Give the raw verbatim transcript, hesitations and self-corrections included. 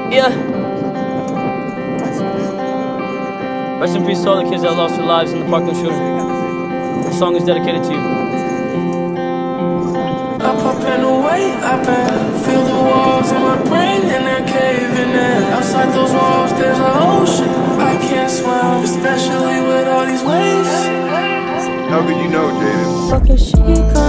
Yeah. Rest in peace to all the kids that lost their lives in the Parkland shooting. This song is dedicated to you. Up, up and away, up and feel the walls in my brain and they're caving in. Outside those walls there's an ocean I can't swim, especially with all these waves. How could you know, Jaden? Fucking shit.